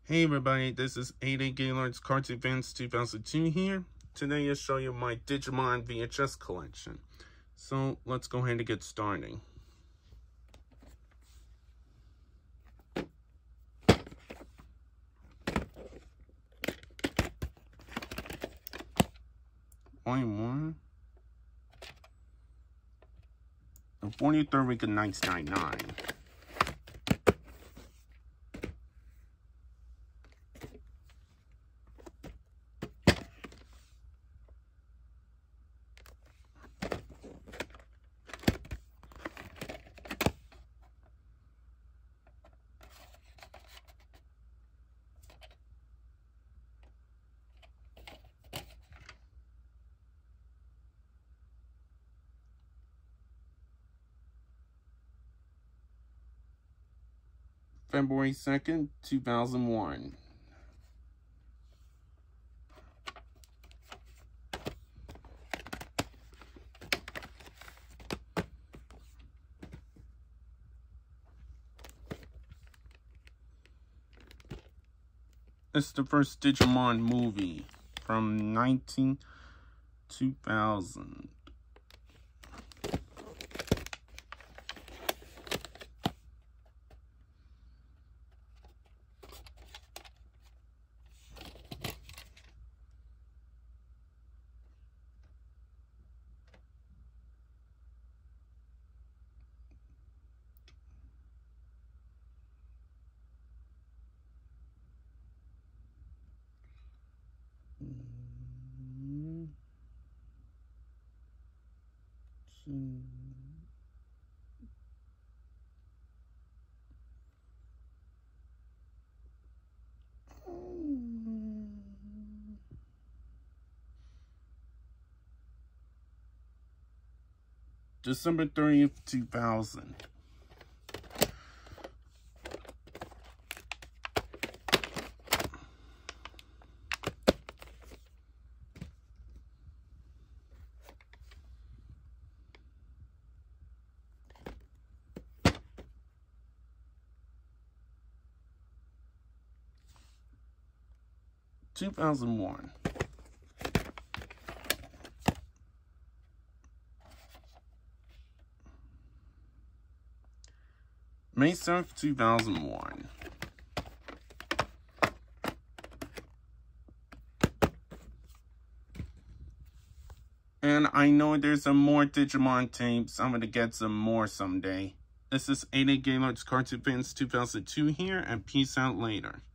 Hey everybody, this is 8 Gaylord's Cartoon Fans 2002 here. Today I'll show you my Digimon VHS collection. So let's go ahead and get started. One. The 43rd week of 1999. February 2nd, 2001. It's the first Digimon movie from 2000. December 30th, 2000. May 7th, 2001. And I know there's some more Digimon tapes. I'm gonna get some more someday. This is 8 Gaylord's Cartoon Fans 2002 here, and peace out later.